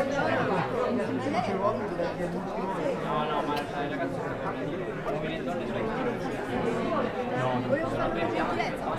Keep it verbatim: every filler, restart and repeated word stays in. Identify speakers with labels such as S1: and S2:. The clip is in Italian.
S1: No, no, ma sai, ragazzi, come le donne sono
S2: No,
S1: in